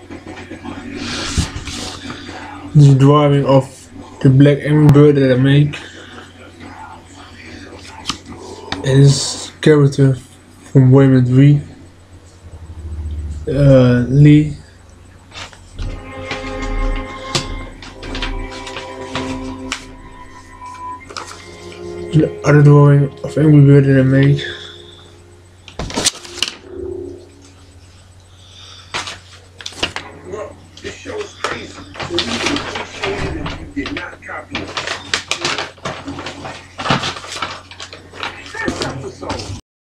The drawing of the black angry bird that I make is character from Wayman Lee. The other drawing of angry bird that I make Well, this show is crazy. So we would appreciate it if you did not copy it.